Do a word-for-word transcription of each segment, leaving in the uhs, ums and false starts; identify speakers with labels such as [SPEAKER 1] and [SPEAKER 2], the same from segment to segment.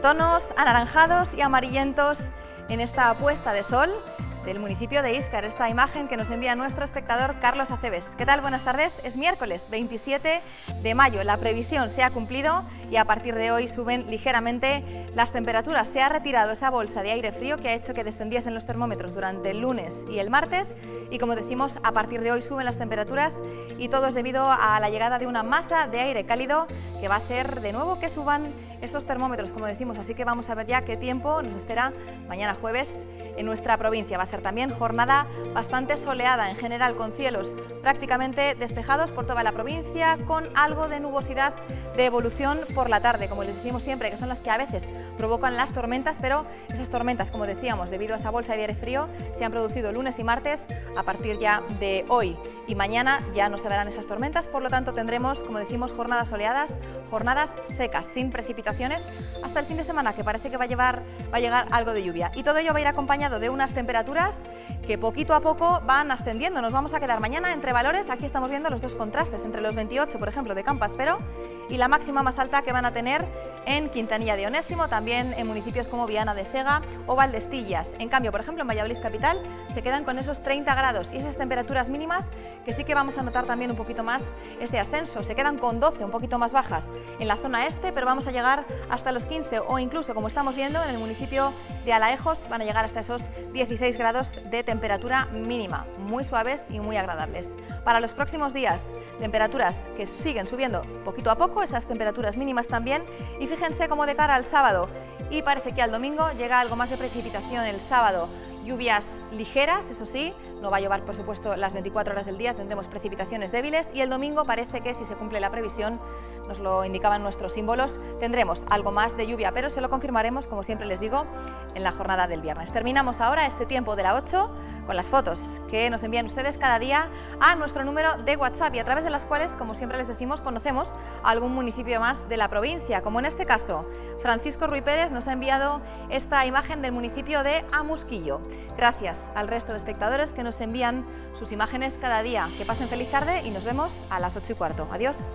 [SPEAKER 1] tonos anaranjados y amarillentos en esta puesta de sol del municipio de Íscar, esta imagen que nos envía nuestro espectador Carlos Aceves. ¿Qué tal? Buenas tardes. Es miércoles veintisiete de mayo, la previsión se ha cumplido y a partir de hoy suben ligeramente las temperaturas. Se ha retirado esa bolsa de aire frío que ha hecho que descendiesen los termómetros durante el lunes y el martes y, como decimos, a partir de hoy suben las temperaturas y todo es debido a la llegada de una masa de aire cálido que va a hacer de nuevo que suban estos termómetros, como decimos, así que vamos a ver ya qué tiempo nos espera mañana jueves en nuestra provincia. Va a ser también jornada bastante soleada en general, con cielos prácticamente despejados por toda la provincia, con algo de nubosidad de evolución por la tarde, como les decimos siempre, que son las que a veces provocan las tormentas, pero esas tormentas, como decíamos, debido a esa bolsa de aire frío, se han producido lunes y martes. A partir ya de hoy y mañana ya no se darán esas tormentas, por lo tanto tendremos, como decimos, jornadas soleadas, jornadas secas, sin precipitaciones, hasta el fin de semana, que parece que va a, llevar, va a llegar algo de lluvia. Y todo ello va a ir acompañado de unas temperaturas que poquito a poco van ascendiendo. Nos vamos a quedar mañana entre valores, aquí estamos viendo los dos contrastes, entre los veintiocho, por ejemplo, de Campaspero y la máxima más alta que van a tener en Quintanilla de Onésimo, también en municipios como Viana de Cega o Valdestillas. En cambio, por ejemplo, en Valladolid capital se quedan con esos treinta grados y esas temperaturas mínimas que sí que vamos a notar también un poquito más este ascenso. Se quedan con doce, un poquito más bajas en la zona este, pero vamos a llegar hasta los quince o incluso, como estamos viendo, en el municipio de Alaejos van a llegar hasta esos dieciséis grados de temperatura mínima, muy suaves y muy agradables. Para los próximos días, temperaturas que siguen subiendo poquito a poco, esas temperaturas mínimas también, y fíjense cómo de cara al sábado y parece que al domingo llega algo más de precipitación el sábado. Lluvias ligeras, eso sí, no va a llover por supuesto las veinticuatro horas del día, tendremos precipitaciones débiles y el domingo parece que, si se cumple la previsión, nos lo indicaban nuestros símbolos, tendremos algo más de lluvia, pero se lo confirmaremos, como siempre les digo, en la jornada del viernes. Terminamos ahora este tiempo de la ocho con las fotos que nos envían ustedes cada día a nuestro número de WhatsApp y a través de las cuales, como siempre les decimos, conocemos algún municipio más de la provincia, como en este caso. Francisco Ruy Pérez nos ha enviado esta imagen del municipio de Amusquillo. Gracias al resto de espectadores que nos envían sus imágenes cada día. Que pasen feliz tarde y nos vemos a las ocho y cuarto. Adiós.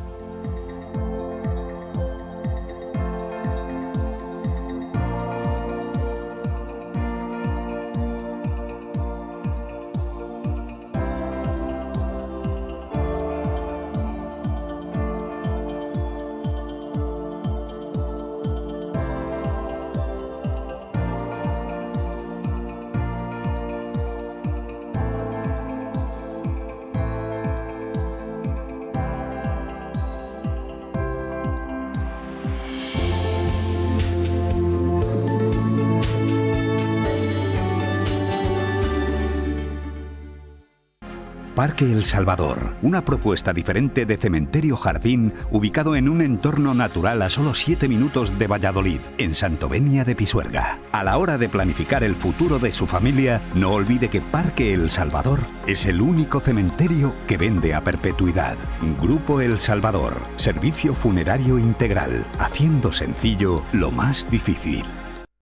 [SPEAKER 2] Parque El Salvador, una propuesta diferente de cementerio jardín ubicado en un entorno natural a solo siete minutos de Valladolid, en Santovenia de Pisuerga. A la hora de planificar el futuro de su familia, no olvide que Parque El Salvador es el único cementerio que vende a perpetuidad. Grupo El Salvador, servicio funerario integral, haciendo sencillo lo más difícil.